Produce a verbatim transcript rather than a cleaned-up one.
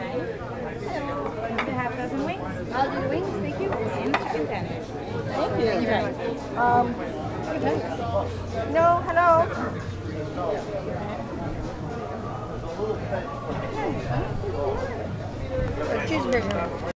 Hello. Half a dozen wings? I'll do the wings, thank you. And chicken tenders. Thank you. Thank you very much. Um, no, hello. A cheeseburger.